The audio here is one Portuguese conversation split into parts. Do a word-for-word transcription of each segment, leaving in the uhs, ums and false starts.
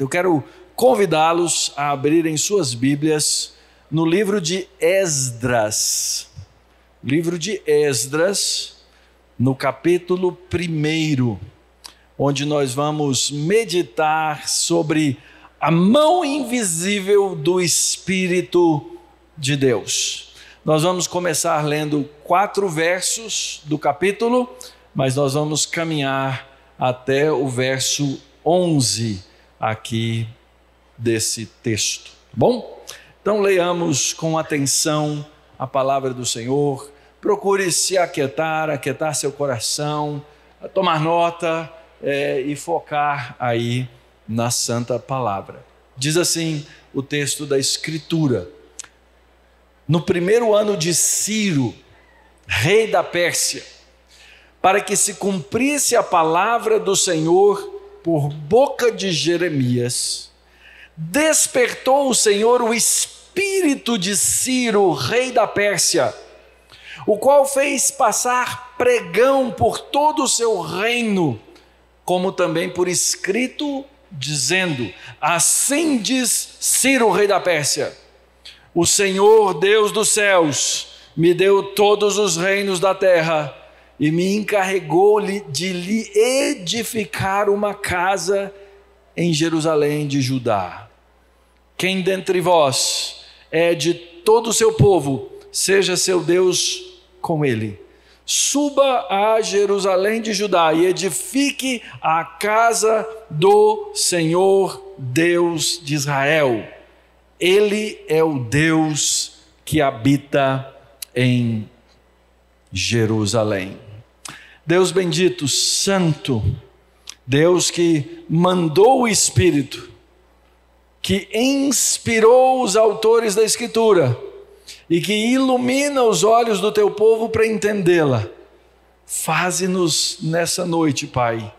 Eu quero convidá-los a abrirem suas Bíblias no livro de Esdras. Livro de Esdras, no capítulo primeiro, onde nós vamos meditar sobre a mão invisível do Espírito de Deus. Nós vamos começar lendo quatro versos do capítulo, mas nós vamos caminhar até o verso onze aqui desse texto. Bom? Então leiamos com atenção a palavra do Senhor. Procure se aquietar, aquietar seu coração, tomar nota é, e focar aí na santa palavra. Diz assim o texto da Escritura: no primeiro ano de Ciro, rei da Pérsia, para que se cumprisse a palavra do Senhor por boca de Jeremias, despertou o Senhor o espírito de Ciro, rei da Pérsia, o qual fez passar pregão por todo o seu reino, como também por escrito, dizendo: assim diz Ciro, rei da Pérsia: o Senhor Deus dos céus me deu todos os reinos da terra e me encarregou de lhe edificar uma casa em Jerusalém de Judá. Quem dentre vós é de todo o seu povo, seja seu Deus com ele. Suba a Jerusalém de Judá e edifique a casa do Senhor Deus de Israel. Ele é o Deus que habita em Jerusalém. Deus bendito, santo, Deus que mandou o Espírito, que inspirou os autores da Escritura e que ilumina os olhos do teu povo para entendê-la. Faze-nos nessa noite, Pai,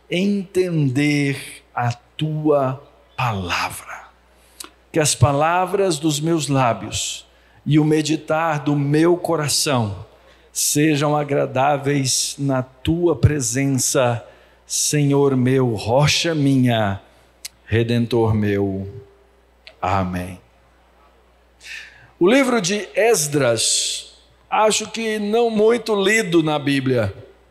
entender a tua palavra. Que as palavras dos meus lábios e o meditar do meu coração sejam agradáveis na tua presença, Senhor meu, rocha minha, Redentor meu. Amém. O livro de Esdras, acho que não muito lido na Bíblia,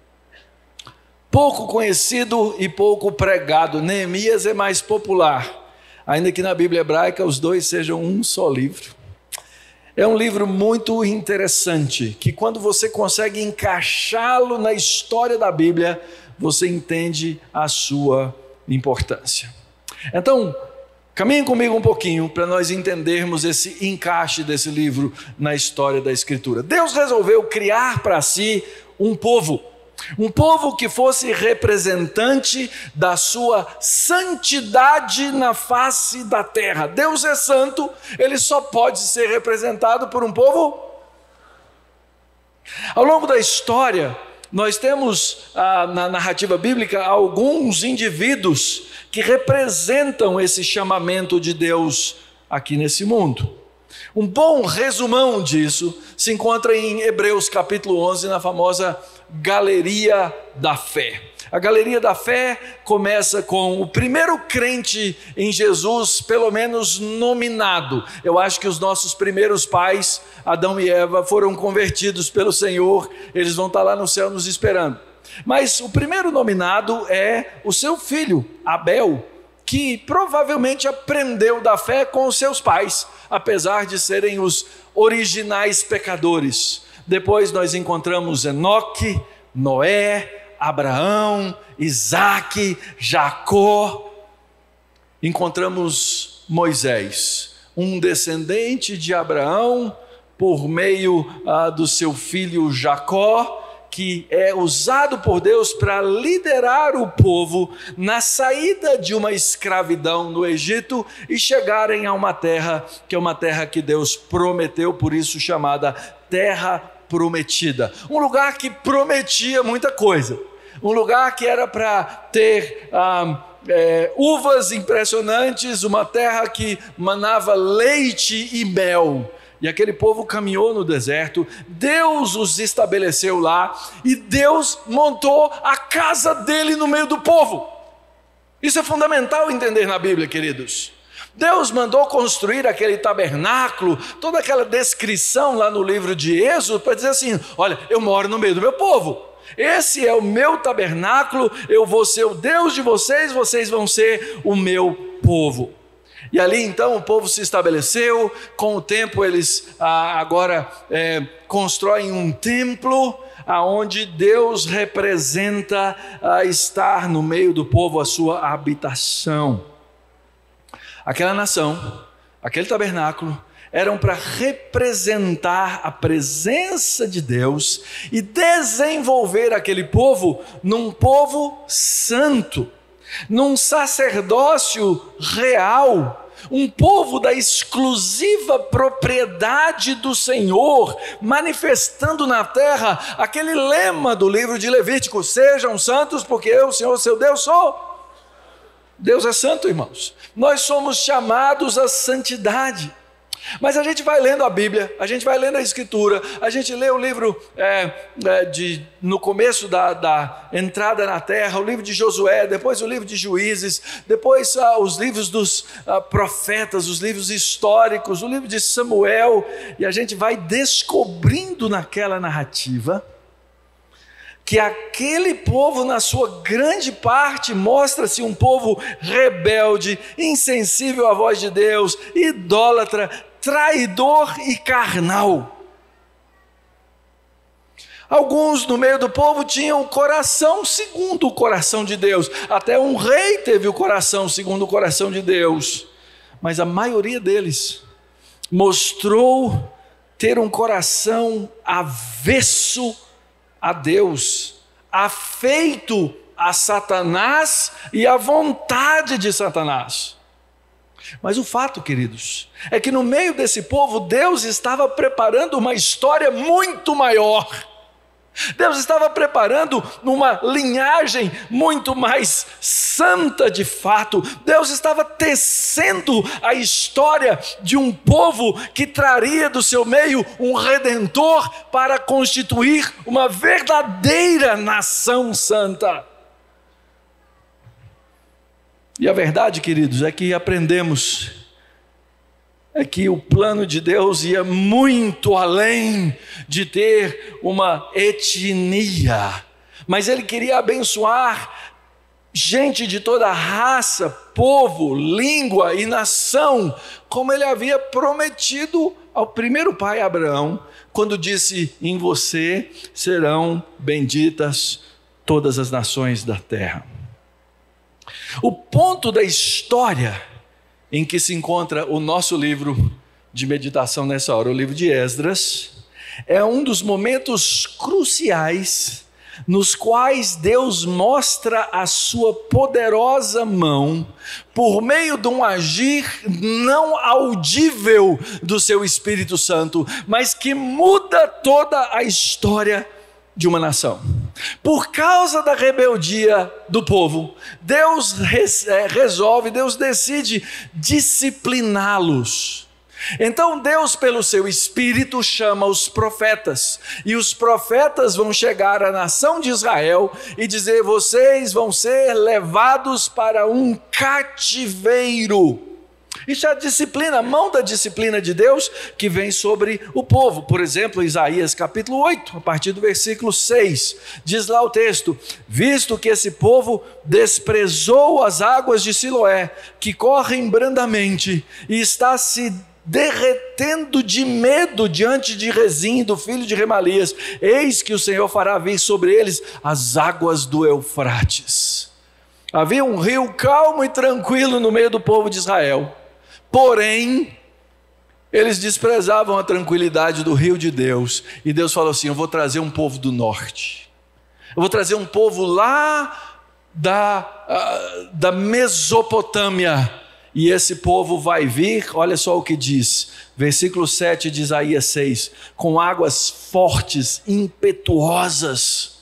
pouco conhecido e pouco pregado. Neemias é mais popular, ainda que na Bíblia hebraica os dois sejam um só livro. É um livro muito interessante, que quando você consegue encaixá-lo na história da Bíblia, você entende a sua importância. Então, caminhem comigo um pouquinho para nós entendermos esse encaixe desse livro na história da Escritura. Deus resolveu criar para si um povo, um povo que fosse representante da sua santidade na face da terra. Deus é santo, ele só pode ser representado por um povo. Ao longo da história, nós temos ah, na narrativa bíblica alguns indivíduos que representam esse chamamento de Deus aqui nesse mundo. Um bom resumão disso se encontra em Hebreus capítulo onze, na famosa Galeria da Fé. A Galeria da Fé começa com o primeiro crente em Jesus, pelo menos nominado. Eu acho que os nossos primeiros pais, Adão e Eva, foram convertidos pelo Senhor, eles vão estar lá no céu nos esperando. Mas o primeiro nominado é o seu filho, Abel, que provavelmente aprendeu da fé com os seus pais, apesar de serem os originais pecadores. Depois nós encontramos Enoque, Noé, Abraão, Isaque, Jacó. Encontramos Moisés, um descendente de Abraão, por meio ah, do seu filho Jacó, que é usado por Deus para liderar o povo na saída de uma escravidão no Egito e chegarem a uma terra que é uma terra que Deus prometeu, por isso chamada Terra Prometida. Um lugar que prometia muita coisa, um lugar que era para ter ah, é, uvas impressionantes, uma terra que manava leite e mel. E aquele povo caminhou no deserto, Deus os estabeleceu lá, e Deus montou a casa dele no meio do povo. Isso é fundamental entender na Bíblia, queridos. Deus mandou construir aquele tabernáculo, toda aquela descrição lá no livro de Êxodo, para dizer assim: olha, eu moro no meio do meu povo, esse é o meu tabernáculo, eu vou ser o Deus de vocês, vocês vão ser o meu povo. E ali então o povo se estabeleceu. Com o tempo eles ah, agora é, constroem um templo, aonde Deus representa ah, estar no meio do povo, a sua habitação. Aquela nação, aquele tabernáculo, eram para representar a presença de Deus e desenvolver aquele povo num povo santo, num sacerdócio real, um povo da exclusiva propriedade do Senhor, manifestando na terra aquele lema do livro de Levítico: sejam santos porque eu, Senhor, seu Deus, sou. Deus é santo, irmãos. Nós somos chamados à santidade. Mas a gente vai lendo a Bíblia, a gente vai lendo a Escritura, a gente lê o livro é, é, de, no começo da, da entrada na terra, o livro de Josué, depois o livro de Juízes, depois ah, os livros dos ah, profetas, os livros históricos, o livro de Samuel, e a gente vai descobrindo naquela narrativa que aquele povo, na sua grande parte, mostra-se um povo rebelde, insensível à voz de Deus, idólatra, traidor e carnal. Alguns no meio do povo tinham o coração segundo o coração de Deus. Até um rei teve o coração segundo o coração de Deus. Mas a maioria deles mostrou ter um coração avesso a Deus, afeito a Satanás e à vontade de Satanás. Mas o fato, queridos, é que no meio desse povo Deus estava preparando uma história muito maior. Deus estava preparando uma linhagem muito mais santa de fato. Deus estava tecendo a história de um povo que traria do seu meio um redentor para constituir uma verdadeira nação santa. E a verdade, queridos, é que aprendemos é que o plano de Deus ia muito além de ter uma etnia, mas Ele queria abençoar gente de toda raça, povo, língua e nação, como Ele havia prometido ao primeiro pai Abraão, quando disse: em você serão benditas todas as nações da terra. O ponto da história em que se encontra o nosso livro de meditação nessa hora, o livro de Esdras, é um dos momentos cruciais nos quais Deus mostra a sua poderosa mão por meio de um agir não audível do seu Espírito Santo, mas que muda toda a história de uma nação. Por causa da rebeldia do povo, Deus resolve, Deus decide discipliná-los. Então Deus, pelo seu Espírito, chama os profetas, e os profetas vão chegar à nação de Israel e dizer: vocês vão ser levados para um cativeiro. Isso é a disciplina, a mão da disciplina de Deus que vem sobre o povo. Por exemplo, Isaías capítulo oito, a partir do versículo seis, diz lá o texto: visto que esse povo desprezou as águas de Siloé, que correm brandamente, e está se derretendo de medo diante de Rezim, do filho de Remalias, eis que o Senhor fará vir sobre eles as águas do Eufrates. Havia um rio calmo e tranquilo no meio do povo de Israel, porém eles desprezavam a tranquilidade do rio de Deus, e Deus falou assim: eu vou trazer um povo do norte, eu vou trazer um povo lá da, da Mesopotâmia, e esse povo vai vir, olha só o que diz, versículo sete de Isaías seis, com águas fortes, impetuosas.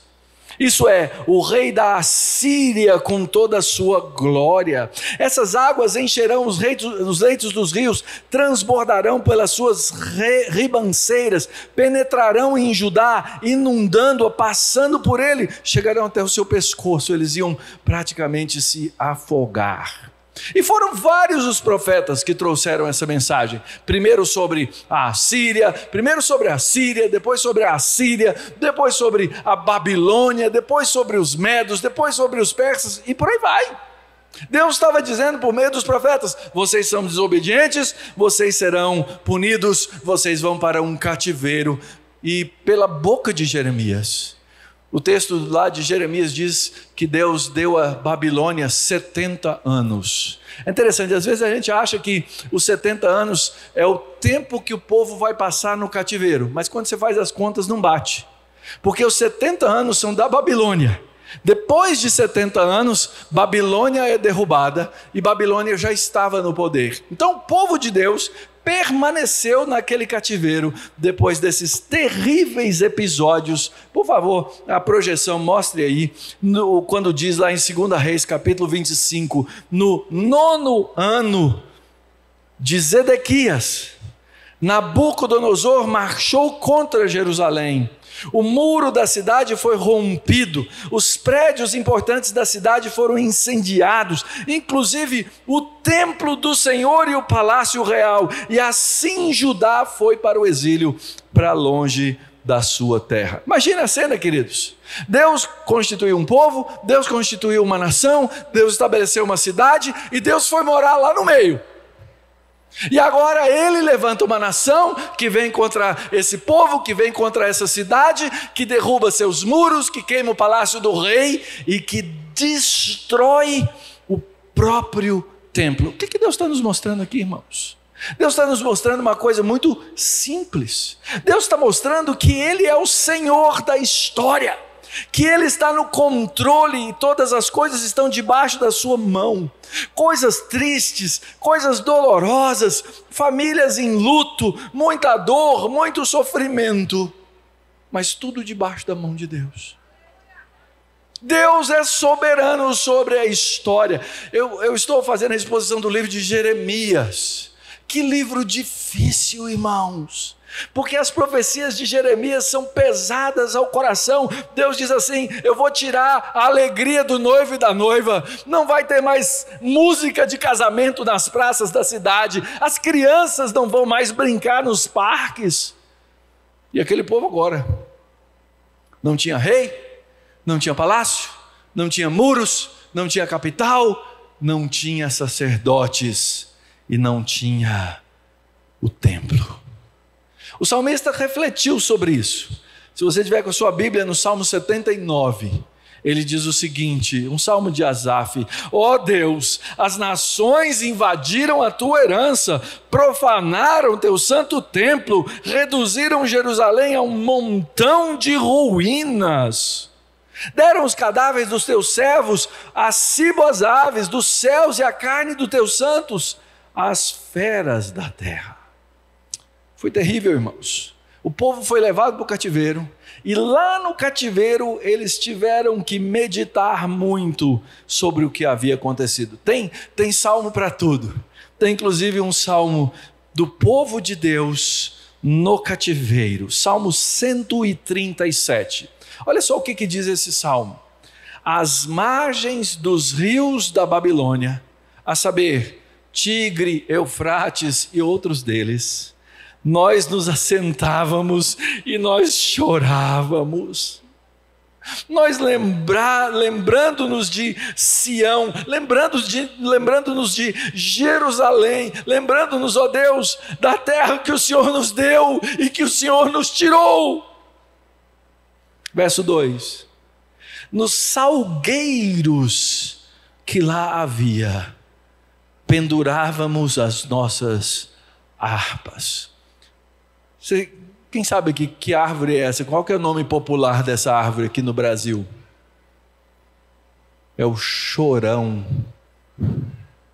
Isso é, o rei da Assíria com toda a sua glória. Essas águas encherão os leitos, os leitos dos rios, transbordarão pelas suas re, ribanceiras, penetrarão em Judá, inundando-a, passando por ele, chegarão até o seu pescoço, eles iam praticamente se afogar. E foram vários os profetas que trouxeram essa mensagem, primeiro sobre a Assíria, primeiro sobre a Síria, depois sobre a Assíria, depois sobre a Babilônia, depois sobre os medos, depois sobre os persas e por aí vai. Deus estava dizendo por meio dos profetas: vocês são desobedientes, vocês serão punidos, vocês vão para um cativeiro. E pela boca de Jeremias, o texto lá de Jeremias diz que Deus deu a Babilônia setenta anos. É interessante, às vezes a gente acha que os setenta anos é o tempo que o povo vai passar no cativeiro, mas quando você faz as contas não bate, porque os setenta anos são da Babilônia. Depois de setenta anos, Babilônia é derrubada e Babilônia já estava no poder. Então o povo de Deus permaneceu naquele cativeiro depois desses terríveis episódios. Por favor, a projeção mostre aí, no, quando diz lá em Segunda Reis, capítulo vinte e cinco, no nono ano de Zedequias, Nabucodonosor marchou contra Jerusalém. O muro da cidade foi rompido, os prédios importantes da cidade foram incendiados, inclusive o templo do Senhor e o palácio real, e assim Judá foi para o exílio, para longe da sua terra. Imagina a cena, queridos. Deus constituiu um povo, Deus constituiu uma nação, Deus estabeleceu uma cidade e Deus foi morar lá no meio. E agora ele levanta uma nação que vem contra esse povo, que vem contra essa cidade, que derruba seus muros, que queima o palácio do rei e que destrói o próprio templo. O que, que Deus está nos mostrando aqui, irmãos? Deus está nos mostrando uma coisa muito simples. Deus está mostrando que Ele é o Senhor da história, que Ele está no controle e todas as coisas estão debaixo da sua mão. Coisas tristes, coisas dolorosas, famílias em luto, muita dor, muito sofrimento, mas tudo debaixo da mão de Deus. Deus é soberano sobre a história. Eu, eu estou fazendo a exposição do livro de Jeremias. Que livro difícil, irmãos, porque as profecias de Jeremias são pesadas ao coração. Deus diz assim: eu vou tirar a alegria do noivo e da noiva, não vai ter mais música de casamento nas praças da cidade, as crianças não vão mais brincar nos parques. E aquele povo agora não tinha rei, não tinha palácio, não tinha muros, não tinha capital, não tinha sacerdotes e não tinha o templo. O salmista refletiu sobre isso. Se você tiver com a sua Bíblia no Salmo setenta e nove, ele diz o seguinte, um salmo de Asaf: ó Deus, as nações invadiram a tua herança, profanaram teu santo templo, reduziram Jerusalém a um montão de ruínas. Deram os cadáveres dos teus servos, acíbo as aves dos céus e a carne dos teus santos, as feras da terra. Foi terrível, irmãos. O povo foi levado para o cativeiro, e lá no cativeiro eles tiveram que meditar muito sobre o que havia acontecido. Tem, tem salmo para tudo. Tem inclusive um salmo do povo de Deus no cativeiro, Salmo cento e trinta e sete. Olha só o que, que diz esse salmo: às margens dos rios da Babilônia, a saber, Tigre, Eufrates e outros deles, nós nos assentávamos e nós chorávamos. Nós lembra, lembrando-nos de Sião, lembrando-nos de, lembrando-nos de Jerusalém, lembrando-nos, ó Deus, da terra que o Senhor nos deu e que o Senhor nos tirou. Verso dois: nos salgueiros que lá havia, pendurávamos as nossas harpas. Você, quem sabe aqui que árvore é essa? Qual que é o nome popular dessa árvore aqui no Brasil? É o chorão.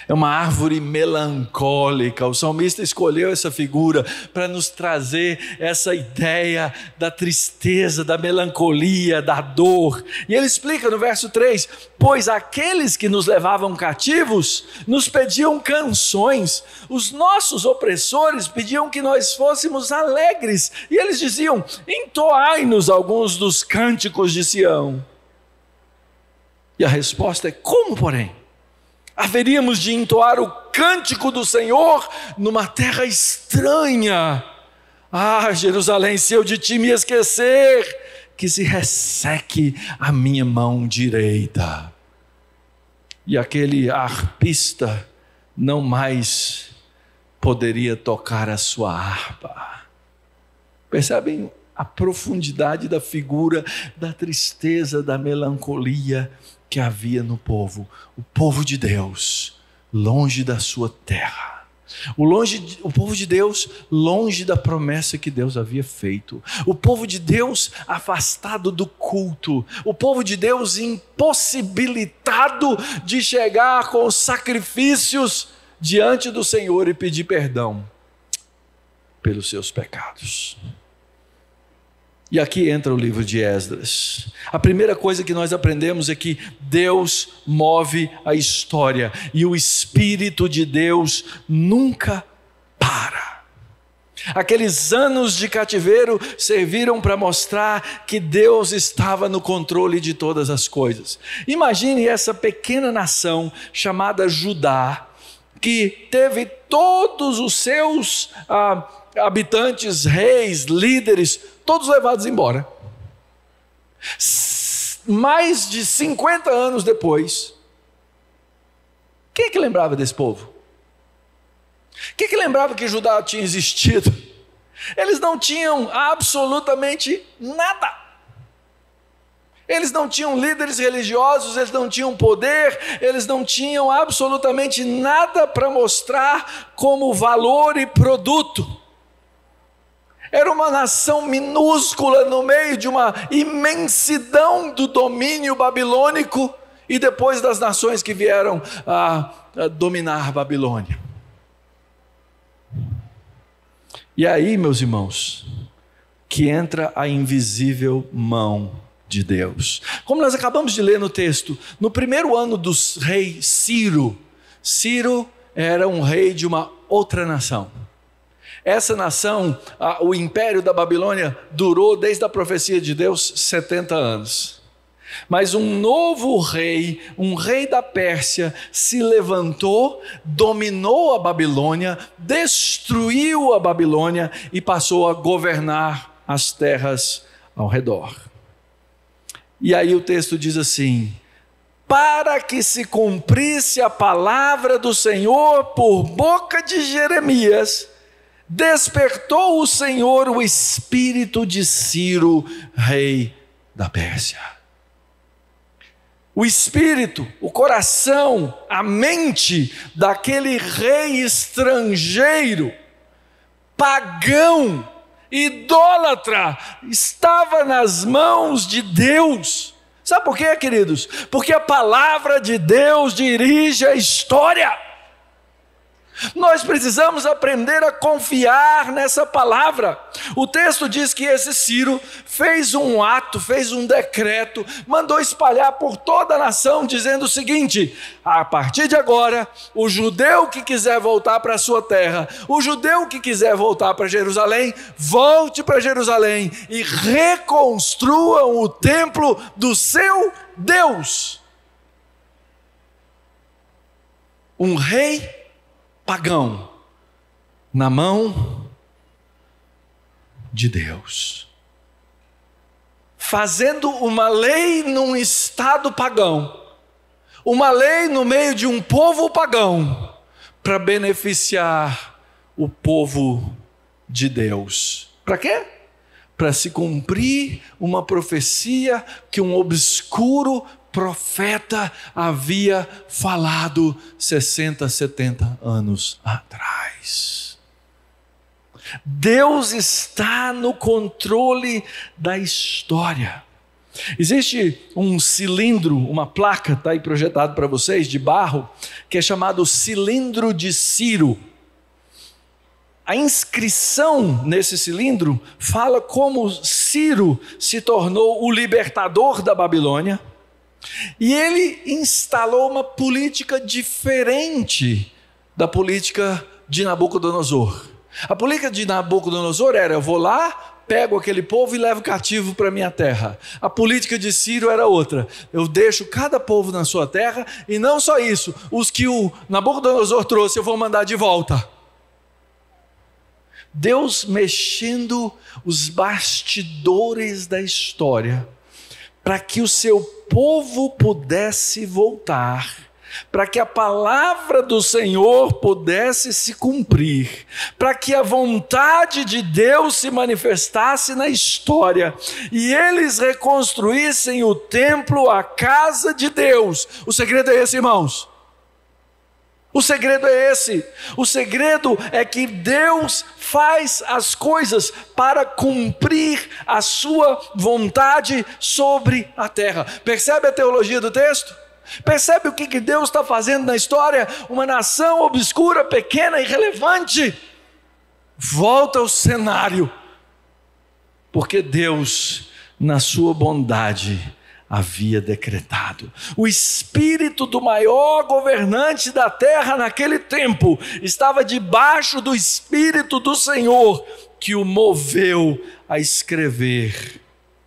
É uma árvore melancólica. O salmista escolheu essa figura para nos trazer essa ideia da tristeza, da melancolia, da dor. E ele explica no verso três: pois aqueles que nos levavam cativos nos pediam canções, os nossos opressores pediam que nós fôssemos alegres, e eles diziam: entoai-nos alguns dos cânticos de Sião. E a resposta é: como, porém? Haveríamos de entoar o cântico do Senhor numa terra estranha. Ah, Jerusalém, se eu de ti me esquecer, que se resseque a minha mão direita. E aquele harpista não mais poderia tocar a sua harpa. Percebem a profundidade da figura, da tristeza, da melancolia que havia no povo, o povo de Deus, longe da sua terra, o, longe, o povo de Deus, longe da promessa que Deus havia feito, o povo de Deus afastado do culto, o povo de Deus impossibilitado de chegar com os sacrifícios diante do Senhor e pedir perdão pelos seus pecados. E aqui entra o livro de Esdras. A primeira coisa que nós aprendemos é que Deus move a história e o Espírito de Deus nunca para. Aqueles anos de cativeiro serviram para mostrar que Deus estava no controle de todas as coisas. Imagine essa pequena nação chamada Judá, que teve todos os seus ah, habitantes, reis, líderes, todos levados embora. Mais de cinquenta anos depois, quem é que lembrava desse povo? Quem é que lembrava que Judá tinha existido? Eles não tinham absolutamente nada. Eles não tinham líderes religiosos, eles não tinham poder, eles não tinham absolutamente nada para mostrar como valor e produto. Era uma nação minúscula no meio de uma imensidão do domínio babilônico e depois das nações que vieram a, a dominar a Babilônia. E aí, meus irmãos, que entra a invisível mão de Deus. Como nós acabamos de ler no texto, no primeiro ano do rei Ciro, Ciro era um rei de uma outra nação. Essa nação, a, o império da Babilônia, durou desde a profecia de Deus setenta anos. Mas um novo rei, um rei da Pérsia, se levantou, dominou a Babilônia, destruiu a Babilônia e passou a governar as terras ao redor. E aí o texto diz assim: para que se cumprisse a palavra do Senhor por boca de Jeremias, despertou o Senhor o espírito de Ciro, rei da Pérsia. O espírito, o coração, a mente daquele rei estrangeiro, pagão, idólatra, estava nas mãos de Deus. Sabe por quê, queridos? Porque a palavra de Deus dirige a história. Nós precisamos aprender a confiar nessa palavra. O texto diz que esse Ciro fez um ato, fez um decreto, mandou espalhar por toda a nação, dizendo o seguinte: a partir de agora, o judeu que quiser voltar para a sua terra, o judeu que quiser voltar para Jerusalém, volte para Jerusalém e reconstruam o templo do seu Deus. Um rei pagão na mão de Deus, fazendo uma lei num estado pagão, uma lei no meio de um povo pagão, para beneficiar o povo de Deus. Para quê? Para se cumprir uma profecia que um obscuro profeta havia falado sessenta, setenta anos atrás. Deus está no controle da história. Existe um cilindro, uma placa, está aí projetado para vocês, de barro, que é chamado cilindro de Ciro. A inscrição nesse cilindro fala como Ciro se tornou o libertador da Babilônia, e ele instalou uma política diferente da política de Nabucodonosor. A política de Nabucodonosor era: eu vou lá, pego aquele povo e levo cativo para minha terra. A política de Ciro era outra: eu deixo cada povo na sua terra, e não só isso, os que o Nabucodonosor trouxe eu vou mandar de volta. Deus mexendo os bastidores da história para que o seu povo pudesse voltar, para que a palavra do Senhor pudesse se cumprir, para que a vontade de Deus se manifestasse na história, e eles reconstruíssem o templo, a casa de Deus. O segredo é esse, irmãos. O segredo é esse. O segredo é que Deus faz as coisas para cumprir a sua vontade sobre a terra. Percebe a teologia do texto? Percebe o que Deus está fazendo na história? Uma nação obscura, pequena, irrelevante, volta ao cenário, porque Deus, na sua bondade, havia decretado. O espírito do maior governante da terra naquele tempo estava debaixo do Espírito do Senhor, que o moveu a escrever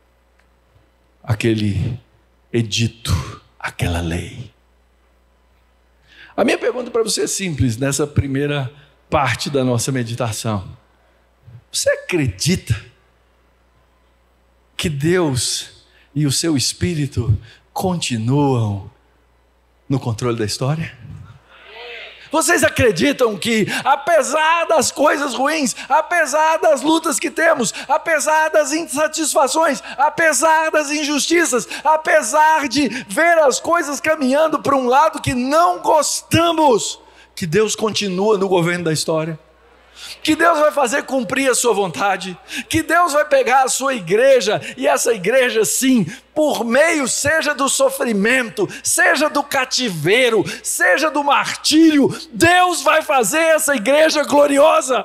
aquele edito, aquela lei. A minha pergunta para você é simples nessa primeira parte da nossa meditação: você acredita que Deus e o seu Espírito continuam no controle da história? Vocês acreditam que, apesar das coisas ruins, apesar das lutas que temos, apesar das insatisfações, apesar das injustiças, apesar de ver as coisas caminhando para um lado que não gostamos, que Deus continua no governo da história? Que Deus vai fazer cumprir a sua vontade, que Deus vai pegar a sua igreja, e essa igreja, sim, por meio seja do sofrimento, seja do cativeiro, seja do martírio, Deus vai fazer essa igreja gloriosa.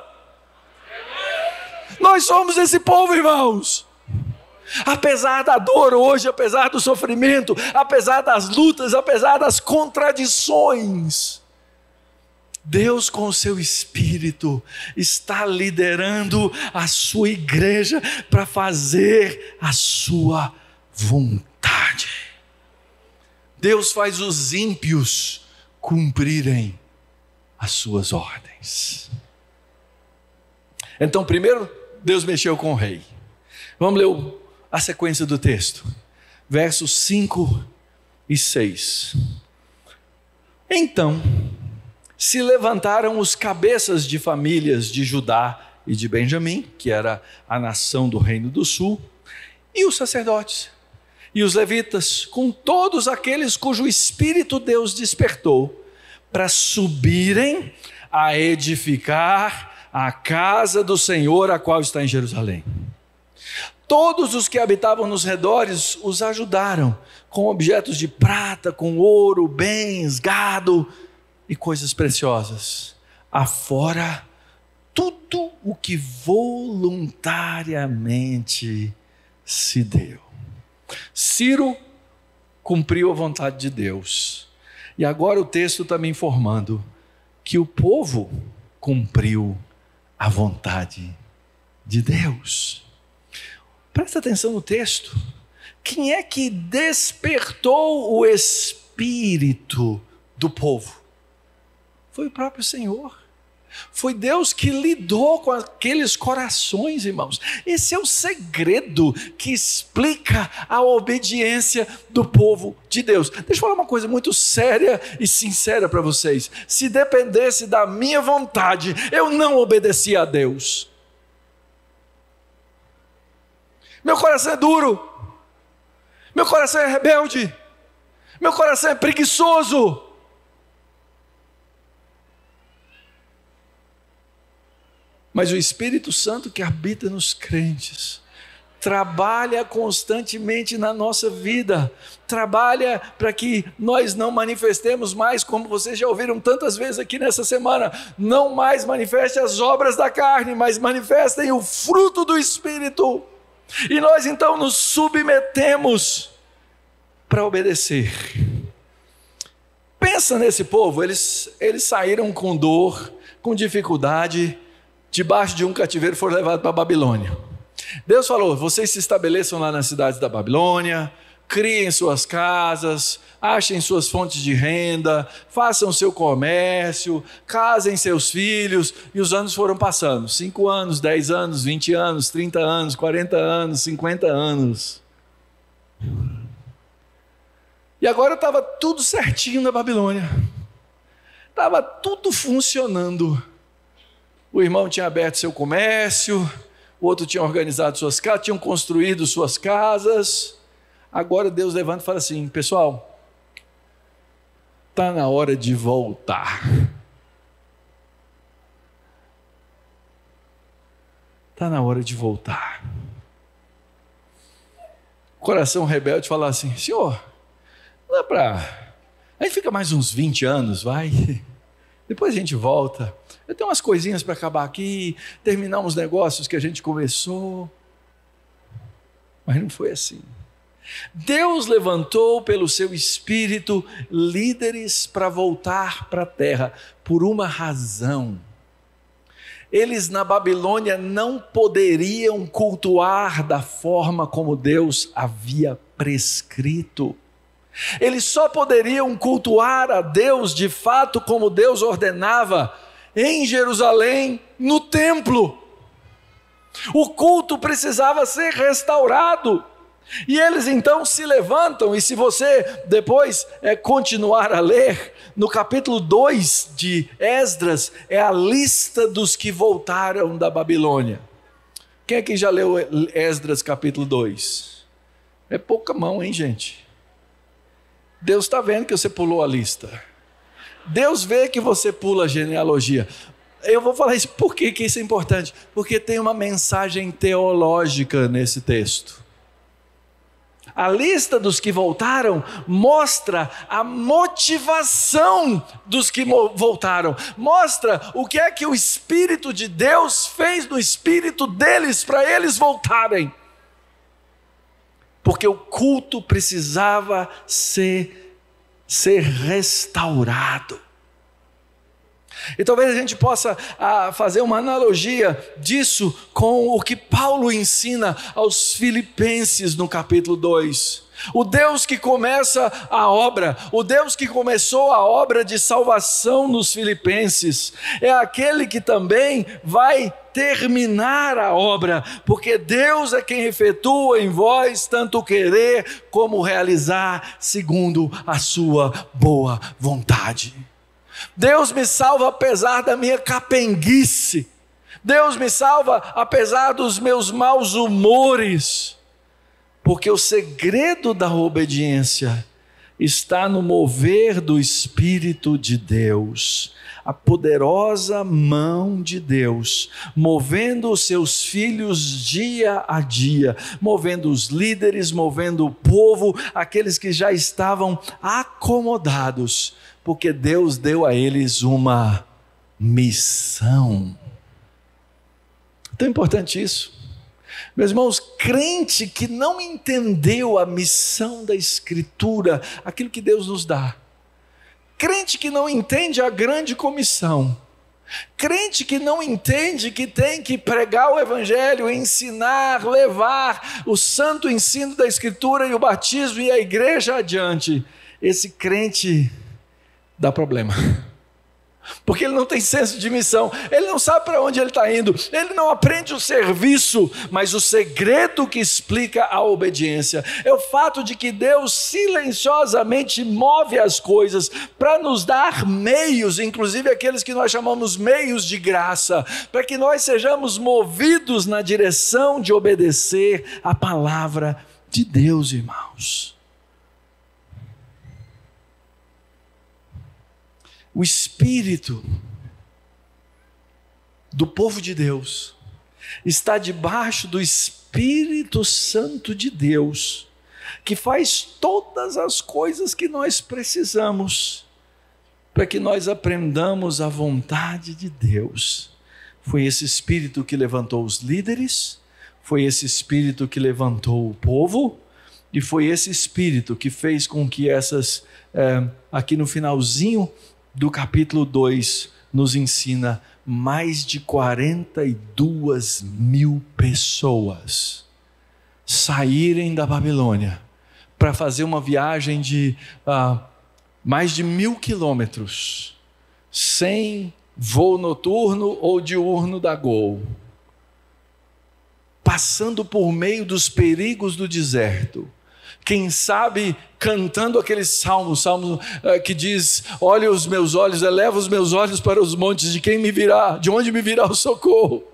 Nós somos esse povo, irmãos. Apesar da dor hoje, apesar do sofrimento, apesar das lutas, apesar das contradições, Deus, com o seu Espírito, está liderando a sua igreja para fazer a sua vontade. Deus faz os ímpios cumprirem as suas ordens. Então, primeiro, Deus mexeu com o rei. Vamos ler a sequência do texto, versos cinco e seis. Então se levantaram os cabeças de famílias de Judá e de Benjamim, que era a nação do reino do sul, e os sacerdotes, e os levitas, com todos aqueles cujo espírito Deus despertou, para subirem a edificar a casa do Senhor, a qual está em Jerusalém. Todos os que habitavam nos redores os ajudaram, com objetos de prata, com ouro, bens, gado e coisas preciosas, afora tudo o que voluntariamente se deu. Ciro cumpriu a vontade de Deus, e agora o texto está me informando que o povo cumpriu a vontade de Deus. Presta atenção no texto. Quem é que despertou o espírito do povo? Foi o próprio Senhor. Foi Deus que lidou com aqueles corações, irmãos. Esse é o segredo que explica a obediência do povo de Deus. Deixa eu falar uma coisa muito séria e sincera para vocês. Se dependesse da minha vontade, eu não obedecia a Deus. Meu coração é duro. Meu coração é rebelde. Meu coração é preguiçoso. Mas o Espírito Santo que habita nos crentes trabalha constantemente na nossa vida, trabalha para que nós não manifestemos mais, como vocês já ouviram tantas vezes aqui nessa semana, não mais manifeste as obras da carne, mas manifestem o fruto do Espírito, e nós então nos submetemos para obedecer. Pensa nesse povo, eles, eles saíram com dor, com dificuldade, debaixo de um cativeiro foram levados para a Babilônia. Deus falou, vocês se estabeleçam lá nas cidades da Babilônia, criem suas casas, achem suas fontes de renda, façam seu comércio, casem seus filhos, e os anos foram passando, cinco anos, dez anos, vinte anos, trinta anos, quarenta anos, cinquenta anos. E agora estava tudo certinho na Babilônia, estava tudo funcionando. O irmão tinha aberto seu comércio, o outro tinha organizado suas casas, tinham construído suas casas. Agora Deus levanta e fala assim, pessoal, está na hora de voltar. Está na hora de voltar. O coração rebelde fala assim, Senhor, não é para... A gente fica mais uns vinte anos, vai. Depois a gente volta. Eu tenho umas coisinhas para acabar aqui, terminar uns negócios que a gente começou. Mas não foi assim. Deus levantou pelo seu Espírito líderes para voltar para a terra, por uma razão. Eles na Babilônia não poderiam cultuar da forma como Deus havia prescrito. Eles só poderiam cultuar a Deus de fato como Deus ordenava, em Jerusalém, no templo. O culto precisava ser restaurado. E eles então se levantam, e se você depois é, continuar a ler, no capítulo dois de Esdras, é a lista dos que voltaram da Babilônia. Quem aqui já leu Esdras capítulo dois? É pouca mão, hein, gente? Deus está vendo que você pulou a lista. Deus vê que você pula a genealogia. Eu vou falar isso, por que que isso é importante? Porque tem uma mensagem teológica nesse texto. A lista dos que voltaram mostra a motivação dos que voltaram. Mostra o que é que o Espírito de Deus fez no espírito deles para eles voltarem. Porque o culto precisava ser, ser restaurado. E talvez a gente possa ah, fazer uma analogia disso com o que Paulo ensina aos Filipenses no capítulo dois. O Deus que começa a obra, o Deus que começou a obra de salvação nos Filipenses, é aquele que também vai terminar a obra, porque Deus é quem efetua em vós tanto o querer como o realizar segundo a sua boa vontade. Deus me salva apesar da minha capenguice, Deus me salva apesar dos meus maus humores, porque o segredo da obediência está no mover do Espírito de Deus, a poderosa mão de Deus, movendo os seus filhos dia a dia, movendo os líderes, movendo o povo, aqueles que já estavam acomodados, porque Deus deu a eles uma missão. Tão importante isso. Meus irmãos, crente que não entendeu a missão da Escritura, aquilo que Deus nos dá, crente que não entende a grande comissão, crente que não entende que tem que pregar o Evangelho, ensinar, levar o santo ensino da Escritura e o batismo e a igreja adiante, esse crente dá problema. Porque ele não tem senso de missão, ele não sabe para onde ele está indo, ele não aprende o serviço, mas o segredo que explica a obediência é o fato de que Deus silenciosamente move as coisas para nos dar meios, inclusive aqueles que nós chamamos meios de graça, para que nós sejamos movidos na direção de obedecer a palavra de Deus, irmãos. O espírito do povo de Deus está debaixo do, Espírito Santo de Deus, que faz todas as coisas que nós precisamos para que nós aprendamos a vontade de Deus. Foi esse Espírito que levantou os líderes, foi esse Espírito que levantou o povo, e foi esse Espírito que fez com que essas, é, aqui no finalzinho do capítulo dois, nos ensina mais de quarenta e duas mil pessoas saírem da Babilônia para fazer uma viagem de ah, mais de mil quilômetros, sem voo noturno ou diurno da Gol, passando por meio dos perigos do deserto, quem sabe cantando aquele salmo, salmo uh, que diz: olha os meus olhos, eleva os meus olhos para os montes, de quem me virá, de onde me virá o socorro?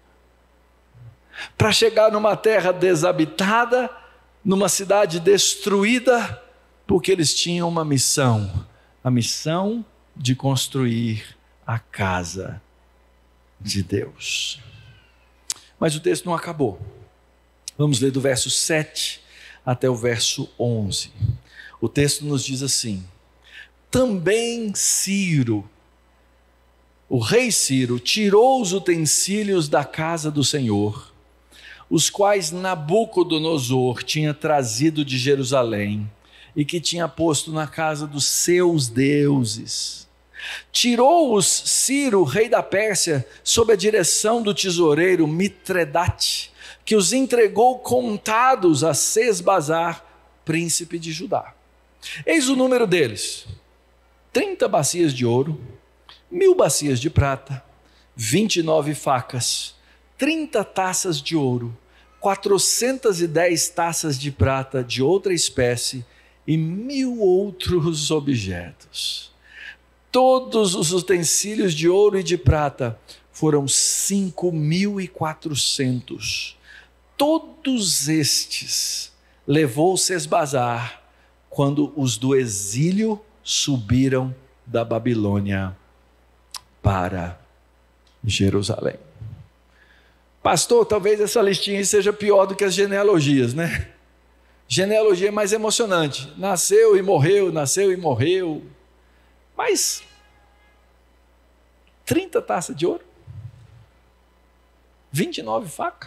Para chegar numa terra desabitada, numa cidade destruída, porque eles tinham uma missão, a missão de construir a casa de Deus. Mas o texto não acabou. Vamos ler do verso sete até o verso onze. O texto nos diz assim: também Ciro, o rei Ciro, tirou os utensílios da casa do Senhor, os quais Nabucodonosor tinha trazido de Jerusalém e que tinha posto na casa dos seus deuses. Tirou-os Ciro, rei da Pérsia, sob a direção do tesoureiro Mitredate, que os entregou contados a Sesbazar, príncipe de Judá. Eis o número deles: trinta bacias de ouro, mil bacias de prata, vinte e nove facas, trinta taças de ouro, quatrocentas e dez taças de prata de outra espécie e mil outros objetos. Todos os utensílios de ouro e de prata foram cinco mil e quatrocentos. Todos estes levou Sesbazar quando os do exílio subiram da Babilônia para Jerusalém. Pastor, talvez essa listinha seja pior do que as genealogias, né? Genealogia é mais emocionante. Nasceu e morreu, nasceu e morreu. Mas trinta taças de ouro, vinte e nove facas.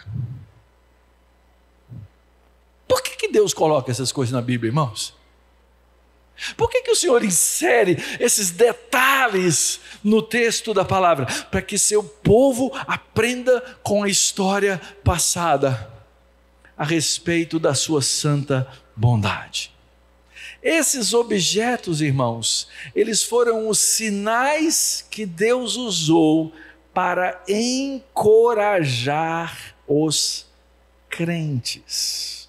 Por que, que Deus coloca essas coisas na Bíblia, irmãos? Por que, que o Senhor insere esses detalhes no texto da palavra? Para que seu povo aprenda com a história passada a respeito da sua santa bondade. Esses objetos, irmãos, eles foram os sinais que Deus usou para encorajar os crentes.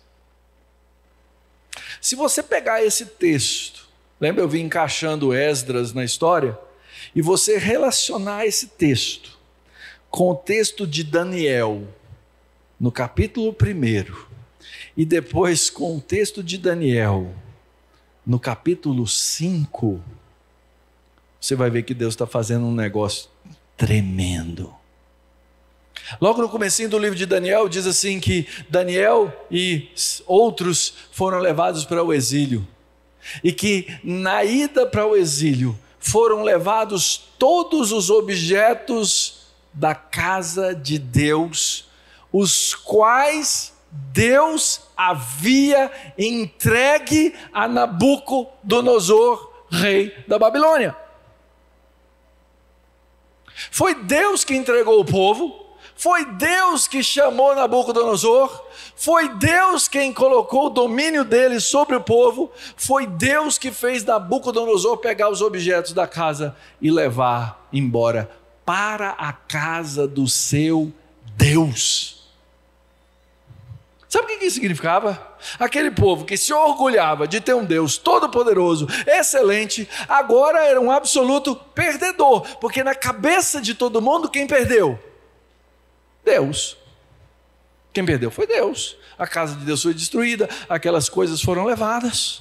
Se você pegar esse texto, lembra eu vim encaixando Esdras na história, e você relacionar esse texto com o texto de Daniel, no capítulo primeiro, e depois com o texto de Daniel, no capítulo cinco, você vai ver que Deus está fazendo um negócio tremendo. Logo no comecinho do livro de Daniel, diz assim que Daniel e outros foram levados para o exílio, e que na ida para o exílio foram levados todos os objetos da casa de Deus, os quais Deus havia entregue a Nabucodonosor, rei da Babilônia. Foi Deus que entregou o povo, foi Deus que chamou Nabucodonosor, foi Deus quem colocou o domínio dele sobre o povo, foi Deus que fez Nabucodonosor pegar os objetos da casa e levar embora para a casa do seu Deus. Sabe o que isso significava? Aquele povo que se orgulhava de ter um Deus todo-poderoso, excelente, agora era um absoluto perdedor, porque na cabeça de todo mundo, quem perdeu? Deus. Quem perdeu foi Deus. A casa de Deus foi destruída, aquelas coisas foram levadas.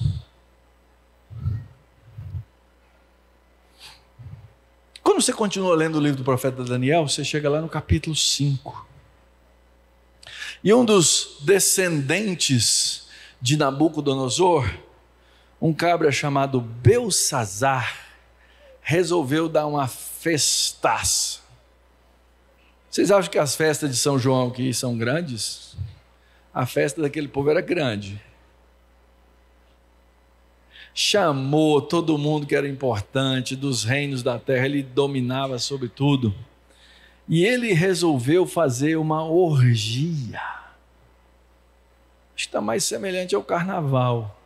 Quando você continua lendo o livro do profeta Daniel, você chega lá no capítulo cinco. E um dos descendentes de Nabucodonosor, um cabra chamado Belsazar, resolveu dar uma festaça. Vocês acham que as festas de São João aqui são grandes? A festa daquele povo era grande. Chamou todo mundo que era importante, dos reinos da terra, ele dominava sobre tudo. E ele resolveu fazer uma orgia. Está mais semelhante ao carnaval.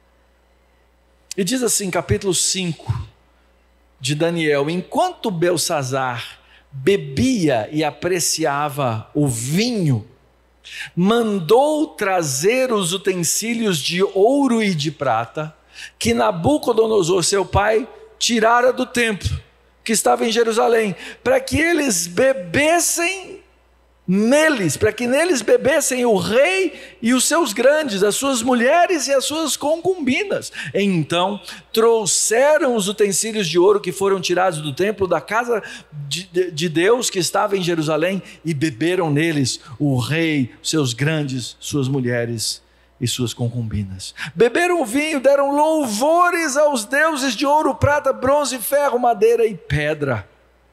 E diz assim, capítulo cinco de Daniel: enquanto Belsazar bebia e apreciava o vinho, mandou trazer os utensílios de ouro e de prata que Nabucodonosor, seu pai, tirara do templo que estava em Jerusalém, para que eles bebessem neles, para que neles bebessem o rei e os seus grandes, as suas mulheres e as suas concubinas. Então trouxeram os utensílios de ouro que foram tirados do templo da casa de, de, de Deus que estava em Jerusalém, e beberam neles o rei, seus grandes, suas mulheres e suas concubinas. Beberam o vinho, deram louvores aos deuses de ouro, prata, bronze, ferro, madeira e pedra.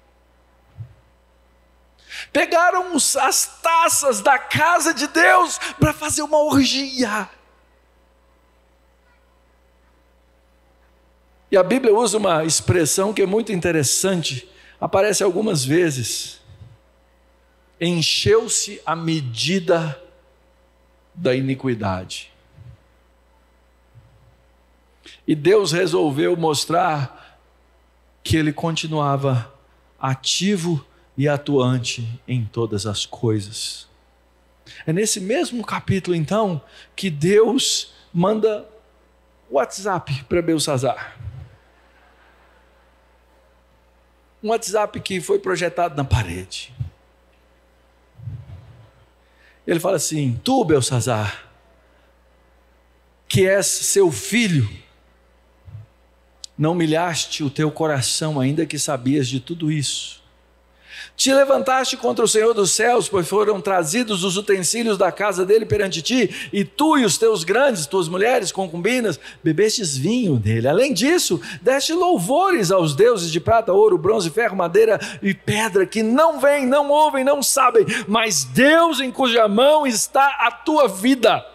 Pegaram as taças da casa de Deus para fazer uma orgia. E a Bíblia usa uma expressão que é muito interessante, aparece algumas vezes: encheu-se a medida da iniquidade. E Deus resolveu mostrar que Ele continuava ativo e atuante em todas as coisas. É nesse mesmo capítulo, então, que Deus manda WhatsApp para Belsazar. Um WhatsApp que foi projetado na parede. Ele fala assim: tu, Belsazar, que és seu filho, não humilhaste o teu coração, ainda que sabias de tudo isso. Te levantaste contra o Senhor dos céus, pois foram trazidos os utensílios da casa dele perante ti, e tu e os teus grandes, tuas mulheres, concubinas, bebestes vinho dele. Além disso, deste louvores aos deuses de prata, ouro, bronze, ferro, madeira e pedra, que não veem, não ouvem, não sabem, mas Deus em cuja mão está a tua vida.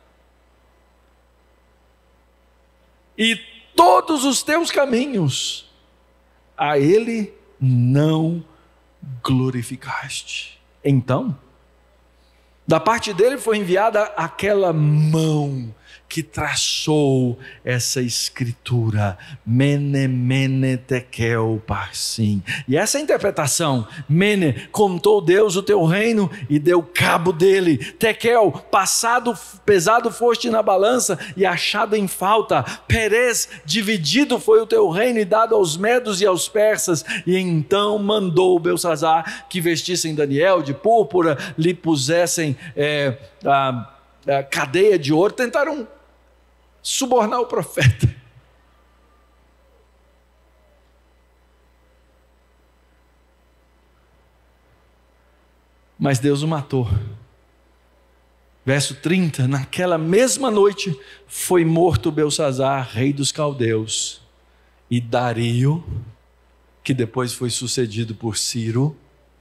E todos os teus caminhos, a ele não glorificaste. Então, da parte dele foi enviada aquela mão que traçou essa escritura, Mene, Mene, Tekel, Parsim. E essa interpretação, Mene, contou Deus o teu reino e deu cabo dele. Tekel, passado, pesado foste na balança e achado em falta. Perez, dividido foi o teu reino e dado aos medos e aos persas. E então mandou Belsazar que vestissem Daniel de púrpura, lhe pusessem é, a, a cadeia de ouro. Tentaram subornar o profeta. Mas Deus o matou. Verso trinta: naquela mesma noite foi morto Belsazar, rei dos caldeus, e Dario, que depois foi sucedido por Ciro,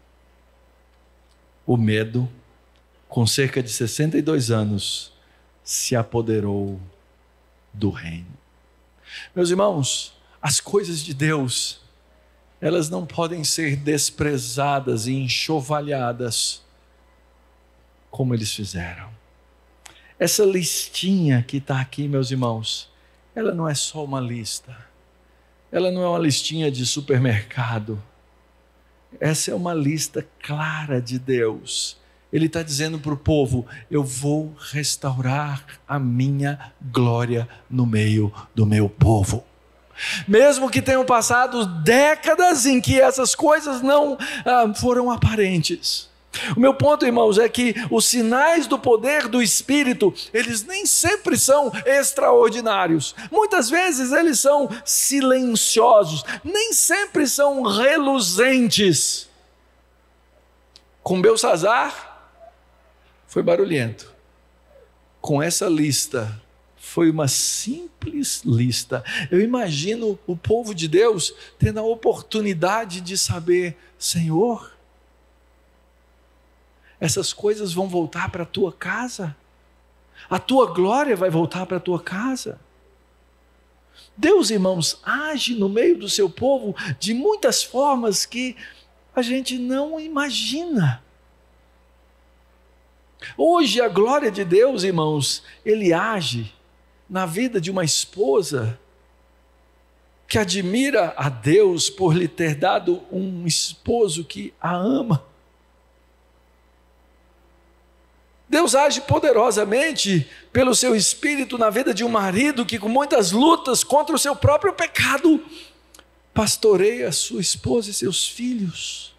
o Medo, com cerca de sessenta e dois anos, se apoderou do reino. Meus irmãos, as coisas de Deus, elas não podem ser desprezadas e enxovalhadas como eles fizeram. Essa listinha que está aqui, meus irmãos, ela não é só uma lista, ela não é uma listinha de supermercado, essa é uma lista clara de Deus. Ele está dizendo para o povo: eu vou restaurar a minha glória no meio do meu povo. Mesmo que tenham passado décadas em que essas coisas não ah, foram aparentes. O meu ponto, irmãos, é que os sinais do poder do Espírito, eles nem sempre são extraordinários. Muitas vezes eles são silenciosos, nem sempre são reluzentes. Com Belsazar, foi barulhento. Com essa lista, foi uma simples lista. Eu imagino o povo de Deus tendo a oportunidade de saber: Senhor, essas coisas vão voltar para a tua casa, a tua glória vai voltar para a tua casa. Deus, irmãos, age no meio do seu povo de muitas formas que a gente não imagina. Hoje a glória de Deus, irmãos, Ele age na vida de uma esposa que admira a Deus por lhe ter dado um esposo que a ama. Deus age poderosamente pelo seu Espírito na vida de um marido que, com muitas lutas contra o seu próprio pecado, pastoreia sua esposa e seus filhos.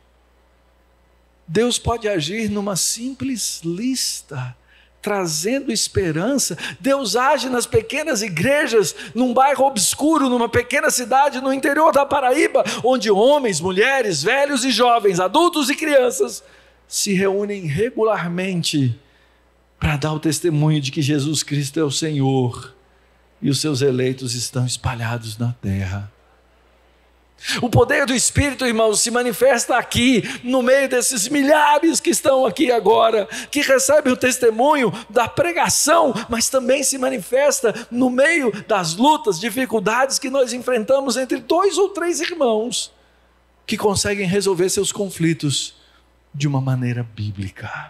Deus pode agir numa simples lista, trazendo esperança. Deus age nas pequenas igrejas, num bairro obscuro, numa pequena cidade no interior da Paraíba, onde homens, mulheres, velhos e jovens, adultos e crianças se reúnem regularmente para dar o testemunho de que Jesus Cristo é o Senhor e os seus eleitos estão espalhados na terra. O poder do Espírito, irmãos, se manifesta aqui, no meio desses milhares que estão aqui agora, que recebem o testemunho da pregação, mas também se manifesta no meio das lutas, dificuldades que nós enfrentamos entre dois ou três irmãos, que conseguem resolver seus conflitos de uma maneira bíblica.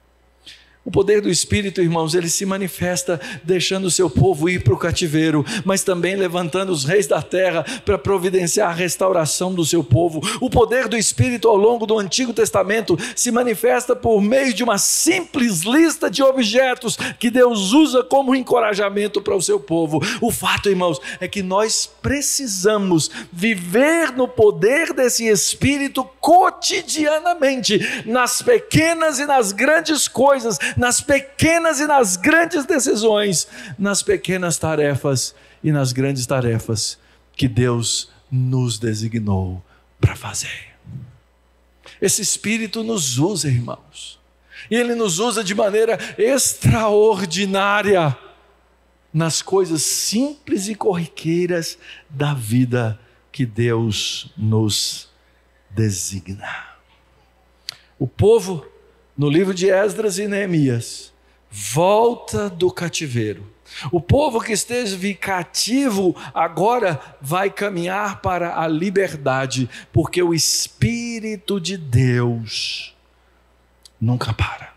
O poder do Espírito, irmãos, ele se manifesta deixando o seu povo ir para o cativeiro, mas também levantando os reis da terra para providenciar a restauração do seu povo. O poder do Espírito ao longo do Antigo Testamento se manifesta por meio de uma simples lista de objetos que Deus usa como encorajamento para o seu povo. O fato, irmãos, é que nós precisamos viver no poder desse Espírito cotidianamente, nas pequenas e nas grandes coisas, nas pequenas e nas grandes decisões, nas pequenas tarefas e nas grandes tarefas que Deus nos designou para fazer. Esse Espírito nos usa, irmãos, e Ele nos usa de maneira extraordinária nas coisas simples e corriqueiras da vida que Deus nos designa. O povo, no livro de Esdras e Neemias, volta do cativeiro. O povo que esteve cativo agora vai caminhar para a liberdade, porque o Espírito de Deus nunca para.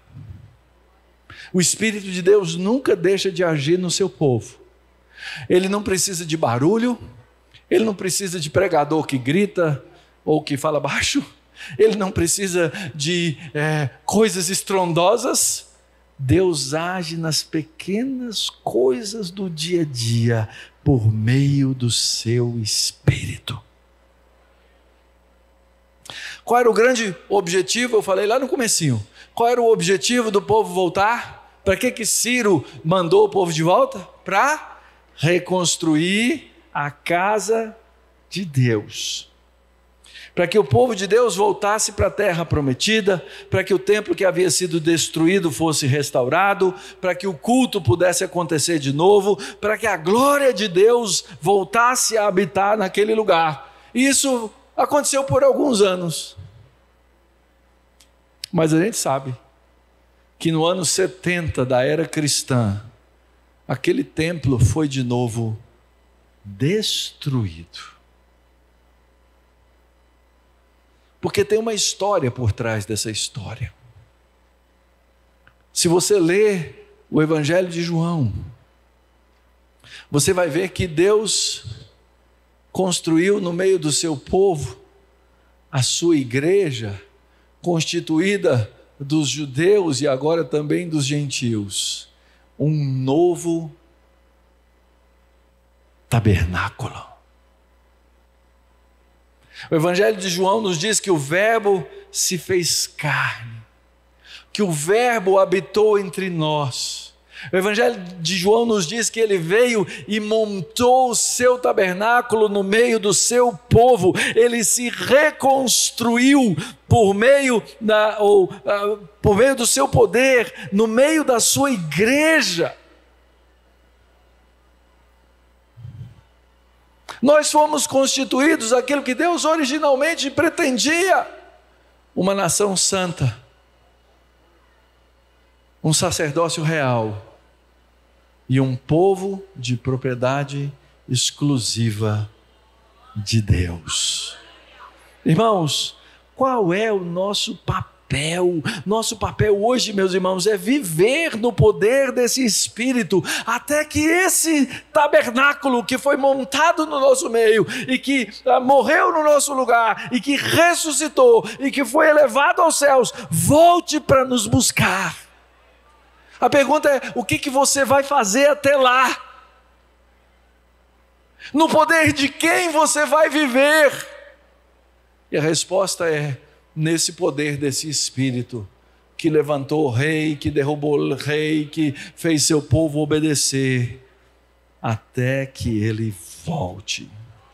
O Espírito de Deus nunca deixa de agir no seu povo. Ele não precisa de barulho, ele não precisa de pregador que grita ou que fala baixo, ele não precisa de é, coisas estrondosas. Deus age nas pequenas coisas do dia a dia por meio do seu Espírito. Qual era o grande objetivo? Eu falei lá no comecinho. Qual era o objetivo do povo voltar? Para que que Ciro mandou o povo de volta? Para reconstruir a casa de Deus. Para que o povo de Deus voltasse para a terra prometida, para que o templo que havia sido destruído fosse restaurado, para que o culto pudesse acontecer de novo, para que a glória de Deus voltasse a habitar naquele lugar. E isso aconteceu por alguns anos. Mas a gente sabe que no ano setenta da era cristã, aquele templo foi de novo destruído. Porque tem uma história por trás dessa história. Se você ler o Evangelho de João, você vai ver que Deus construiu no meio do seu povo a sua igreja, constituída dos judeus e agora também dos gentios, um novo tabernáculo. O Evangelho de João nos diz que o Verbo se fez carne, que o Verbo habitou entre nós, O Evangelho de João nos diz que ele veio e montou o seu tabernáculo no meio do seu povo. Ele se reconstruiu por meio, da, ou, uh, por meio do seu poder, no meio da sua igreja. Nós fomos constituídos aquilo que Deus originalmente pretendia: uma nação santa, um sacerdócio real e um povo de propriedade exclusiva de Deus. Irmãos, qual é o nosso papel? Nosso papel hoje, meus irmãos, é viver no poder desse Espírito, até que esse tabernáculo que foi montado no nosso meio, e que ah, morreu no nosso lugar, e que ressuscitou, e que foi elevado aos céus, volte para nos buscar. A pergunta é: o que, que você vai fazer até lá? No poder de quem você vai viver? E a resposta é: nesse poder desse Espírito, que levantou o rei, que derrubou o rei, que fez seu povo obedecer, até que ele volte.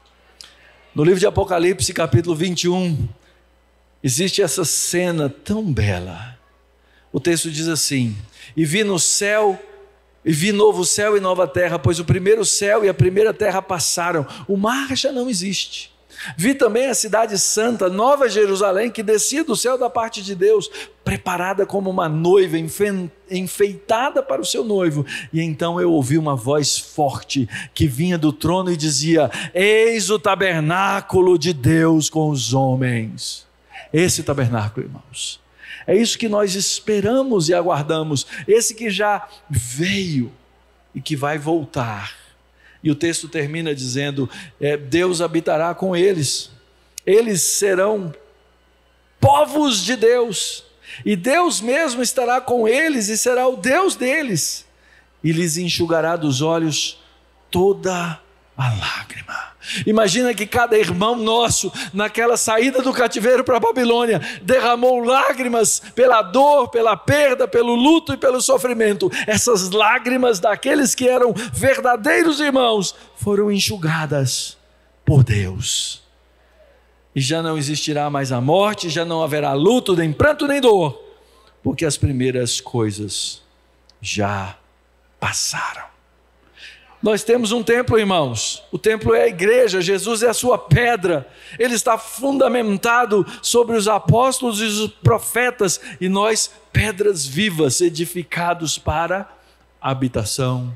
No livro de Apocalipse, capítulo vinte e um, existe essa cena tão bela. O texto diz assim: e vi no céu, e vi novo céu e nova terra, pois o primeiro céu e a primeira terra passaram, o mar já não existe. Vi também a cidade santa, Nova Jerusalém, que descia do céu da parte de Deus, preparada como uma noiva, enfeitada para o seu noivo. E então eu ouvi uma voz forte, que vinha do trono e dizia: eis o tabernáculo de Deus com os homens. Esse tabernáculo, irmãos, é isso que nós esperamos e aguardamos, esse que já veio e que vai voltar. E o texto termina dizendo: é, Deus habitará com eles, eles serão povos de Deus, e Deus mesmo estará com eles e será o Deus deles, e lhes enxugará dos olhos toda a lágrima. Imagina que cada irmão nosso, naquela saída do cativeiro para a Babilônia, derramou lágrimas pela dor, pela perda, pelo luto e pelo sofrimento. Essas lágrimas daqueles que eram verdadeiros irmãos foram enxugadas por Deus. E já não existirá mais a morte, já não haverá luto, nem pranto, nem dor, porque as primeiras coisas já passaram. Nós temos um templo, irmãos. O templo é a igreja, Jesus é a sua pedra. Ele está fundamentado sobre os apóstolos e os profetas, e nós, pedras vivas, edificados para a habitação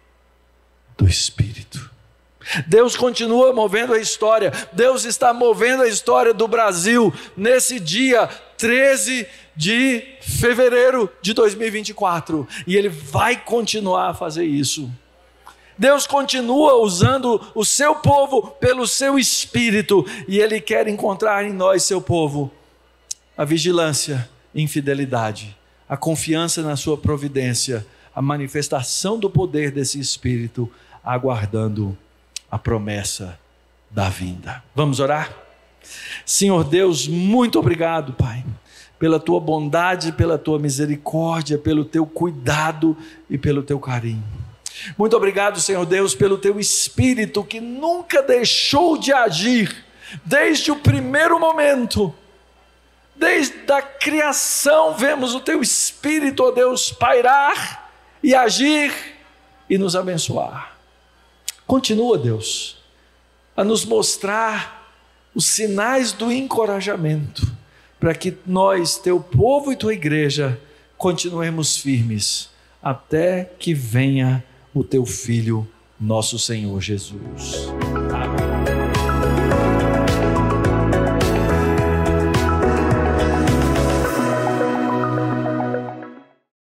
do Espírito. Deus continua movendo a história. Deus está movendo a história do Brasil nesse dia treze de fevereiro de dois mil e vinte e quatro, e Ele vai continuar a fazer isso. Deus continua usando o seu povo pelo seu Espírito, e Ele quer encontrar em nós, seu povo, a vigilância em fidelidade, a confiança na sua providência, a manifestação do poder desse Espírito, aguardando a promessa da vinda. Vamos orar? Senhor Deus, muito obrigado, Pai, pela tua bondade, pela tua misericórdia, pelo teu cuidado e pelo teu carinho. Muito obrigado, Senhor Deus, pelo teu Espírito que nunca deixou de agir, desde o primeiro momento, desde a criação, vemos o teu Espírito, ó Deus, pairar e agir e nos abençoar. Continua, Deus, a nos mostrar os sinais do encorajamento, para que nós, teu povo e tua igreja, continuemos firmes, até que venha o teu Filho, nosso Senhor Jesus.